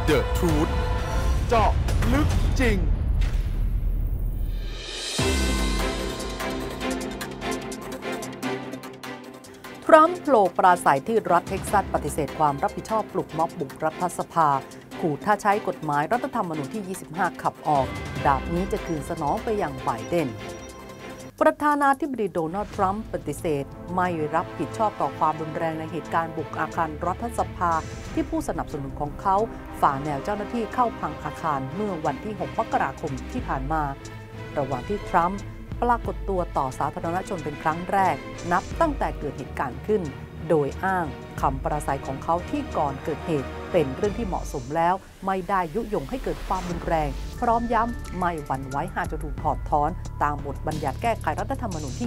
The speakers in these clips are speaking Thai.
The Truth เจาะลึกจริงทรัมป์โผล่ปราศัยที่รัฐเท็กซัสปฏิเสธความรับผิดชอบปลุกม็อบบุกรัฐสภาขู่ถ้าใช้กฎหมายรัฐธรรมนูญที่ 25 ขับออกดาบนี้จะคืนสนองไปยังไบเดนประธานาธิบดีโดนัลด์ทรัมป์ปฏิเสธไม่รับผิดชอบต่อความรุนแรงในเหตุการณ์บุกอาคารรัฐสภาที่ผู้สนับสนุนของเขาฝ่าแนวเจ้าหน้าที่เข้าพังอาคารเมื่อวันที่ 6 มกราคมที่ผ่านมาระหว่างที่ทรัมป์ปรากฏตัวต่อสาธารณชนเป็นครั้งแรกนับตั้งแต่เกิดเหตุการณ์ขึ้นโดยอ้างคำปราศัยของเขาที่ก่อนเกิดเหตุเป็นเรื่องที่เหมาะสมแล้วไม่ได้ยุยงให้เกิดความรุนแรงพร้อมย้ำไม่หวั่นไหวหากจะถูกถอดถอนตามบทบัญญัติแก้ไขรัฐธรรมนูญที่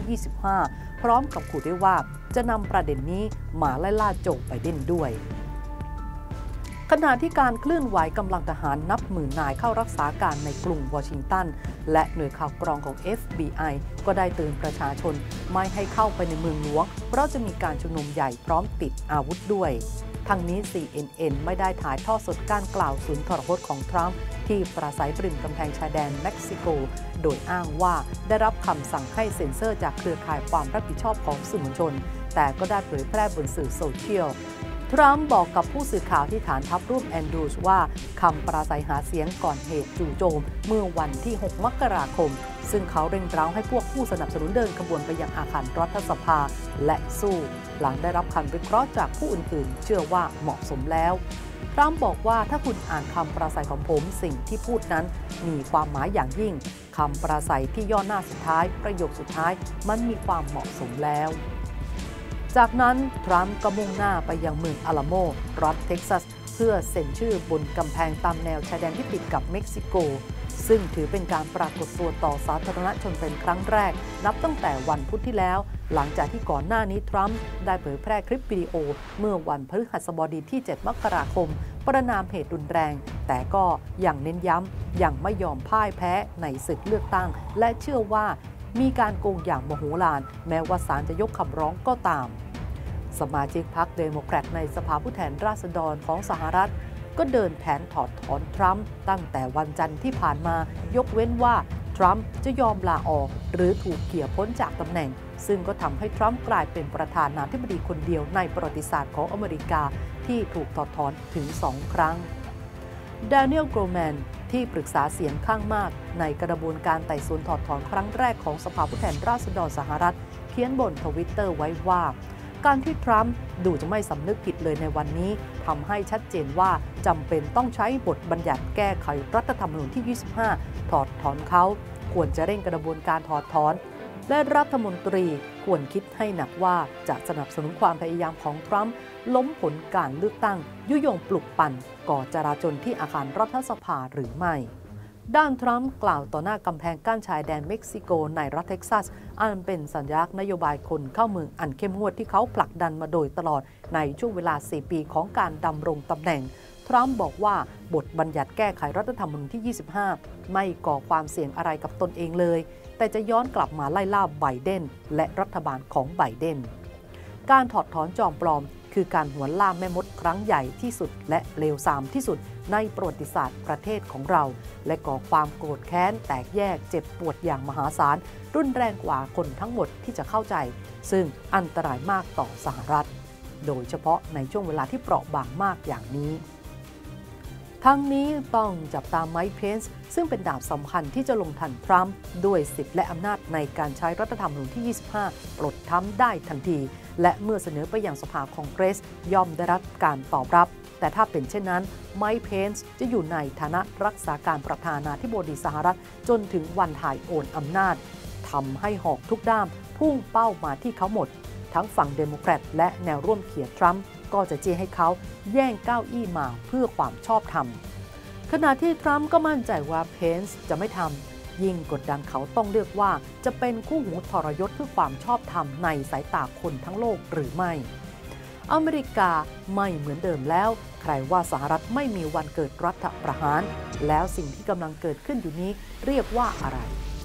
25 พร้อมกับขู่ด้วยว่าจะนำประเด็นนี้มาไล่ล่าโจไบเดนด้วยขณะที่การเคลื่อนไหวกำลังทหารนับหมื่นนายเข้ารักษาการในกรุงวอชิงตันและหน่วยข่าวกรองของ FBI ก็ได้เตือนประชาชนไม่ให้เข้าไปในเมืองหลวงเพราะจะมีการชุมนุมใหญ่พร้อมติดอาวุธด้วยทั้งนี้ CNN ไม่ได้ถ่ายทอดสดการกล่าวสุนทรพจน์ของทรัมป์ที่ปราศัยปริมกำแพงชายแดนเม็กซิโกโดยอ้างว่าได้รับคำสั่งให้เซ็นเซอร์จากเครือข่ายความรับผิดชอบของสื่อมวลชนแต่ก็ได้เผยแพร่บนสื่อโซเชียลทรัมป์บอกกับผู้สื่อข่าวที่ฐานทัพรูปแอนดรูสว่าคำปราศัยหาเสียงก่อนเหตุจู่โจมเมื่อวันที่ 6 มกราคมซึ่งเขาเร่งเร้าให้พวกผู้สนับสนุนเดินขบวนไปยังอาคารรัฐสภาและสู้หลังได้รับคำวิเคราะห์จากผู้อื่นๆเชื่อว่าเหมาะสมแล้วทรัมป์บอกว่าถ้าคุณอ่านคำปราศัยของผมสิ่งที่พูดนั้นมีความหมายอย่างยิ่งคำปราศัยที่ย่อหน้าสุดท้ายประโยคสุดท้ายมันมีความเหมาะสมแล้วจากนั้นทรัมป์ก็มุ่งหน้าไปยังเมืองอาลาโมรัฐเท็กซัสเพื่อเซ็นชื่อบนกำแพงตามแนวชายแดนที่ติดกับเม็กซิโกซึ่งถือเป็นการปรากฏตัวต่อสาธารณชนเป็นครั้งแรกนับตั้งแต่วันพุธที่แล้วหลังจากที่ก่อนหน้านี้ทรัมป์ได้เผยแพร่คลิปวิดีโอเมื่อวันพฤหัสบดีที่ 7 มกราคมประณามเหตุรุนแรงแต่ก็ยังเน้นย้ำยังไม่ยอมพ่ายแพ้ในศึกเลือกตั้งและเชื่อว่ามีการโกงอย่างมโหฬารแม้ว่าศาลจะยกคำร้องก็ตามสมาชิกพรรคเดโมแครตในสภาผู้แทนราษฎรของสหรัฐก็เดินแผนถอดถอนทรัมป์ตั้งแต่วันจันทร์ที่ผ่านมายกเว้นว่าทรัมป์จะยอมลาออกหรือถูกเขี่ยพ้นจากตำแหน่งซึ่งก็ทำให้ทรัมป์กลายเป็นประธานาธิบดีคนเดียวในประวัติศาสตร์ของอเมริกาที่ถูกถอดถอนถึง 2 ครั้งแดเนียล โกลแมนที่ปรึกษาเสียงข้างมากในกระบวนการไต่สวนถอดถอนครั้งแรกของสภาผู้แทนราษฎรสหรัฐเขียนบนทวิตเตอร์ไว้ว่าการที่ทรัมป์ดูจะไม่สำนึกผิดเลยในวันนี้ทำให้ชัดเจนว่าจำเป็นต้องใช้บทบัญญัติแก้ไขรัฐธรรมนูญที่ 25 ถอดถอนเขาควรจะเร่งกระบวนการถอดถอนและรัฐมนตรีควรคิดให้หนักว่าจะสนับสนุนความพยายามของทรัมป์ล้มผลการเลือกตั้งยุยงปลุกปั่นก่อจราจลที่อาคารรัฐสภาหรือไม่ด้านทรัมป์กล่าวต่อหน้ากำแพงกั้นชายแดนเม็กซิโกในรัฐเท็กซัสอันเป็นสัญลักษณ์นโยบายคนเข้าเมืองอันเข้มงวดที่เขาผลักดันมาโดยตลอดในช่วงเวลา 4 ปีของการดำรงตำแหน่งทรัมป์บอกว่าบทบัญญัติแก้ไขรัฐธรรมนูญที่ 25 ไม่ก่อความเสี่ยงอะไรกับตนเองเลยแต่จะย้อนกลับมาไล่ล่าไบเดนและรัฐบาลของไบเดนการถอดถอนจอมปลอมคือการหวนล่าแม่มดครั้งใหญ่ที่สุดและเลวทรามที่สุดในประวัติศาสตร์ประเทศของเราและก่อความโกรธแค้นแตกแยกเจ็บปวดอย่างมหาศาลรุนแรงกว่าคนทั้งหมดที่จะเข้าใจซึ่งอันตรายมากต่อสหรัฐโดยเฉพาะในช่วงเวลาที่เปราะบางมากอย่างนี้ทั้งนี้ต้องจับตามไมค์ เพนซ์ซึ่งเป็นดาบสำคัญที่จะลงทันทรัมป์ด้วยสิทธิและอำนาจในการใช้รัฐธรรมนูญที่ 25 ปลดทรัมป์ได้ทันทีและเมื่อเสนอไปยังสภาคองเกรสย่อมได้รับการตอบรับแต่ถ้าเป็นเช่นนั้นไมค์ เพนซ์จะอยู่ในฐานะรักษาการประธานาธิบดีสหรัฐจนถึงวันถ่ายโอนอำนาจทำให้หอกทุกด้ามพุ่งเป้ามาที่เขาหมดทั้งฝั่งเดโมแครตและแนวร่วมเขียดทรัมป์ก็จะเจี้ยให้เขาแย่งเก้าอี้มาเพื่อความชอบธรรมขณะที่ทรัมป์ก็มั่นใจว่าเพนซ์จะไม่ทำยิ่งกดดันเขาต้องเลือกว่าจะเป็นคู่หูทรยศเพื่อความชอบธรรมในสายตาคนทั้งโลกหรือไม่อเมริกาไม่เหมือนเดิมแล้วใครว่าสหรัฐไม่มีวันเกิดรัฐประหารแล้วสิ่งที่กำลังเกิดขึ้นอยู่นี้เรียกว่าอะไร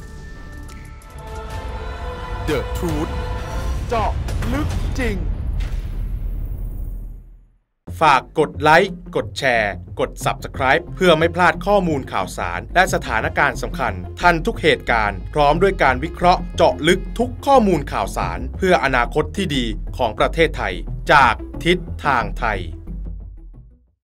The Truth เจาะลึกจริงฝากกดไลค์กดแชร์กด Subscribe เพื่อไม่พลาดข้อมูลข่าวสารและสถานการณ์สำคัญทันทุกเหตุการณ์พร้อมด้วยการวิเคราะห์เจาะลึกทุกข้อมูลข่าวสารเพื่ออนาคตที่ดีของประเทศไทยจากทิศทางไทย